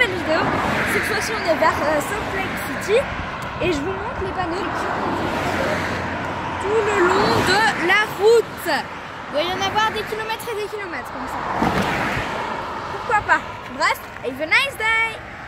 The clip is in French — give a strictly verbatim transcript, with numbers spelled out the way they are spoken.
nouvelle vidéo. Cette fois-ci on est vers euh, Salt Lake City et je vous montre les panneaux tout le long de la route. Il doit y en avoir des kilomètres et des kilomètres comme ça. Pourquoi pas. Bref, have a nice day.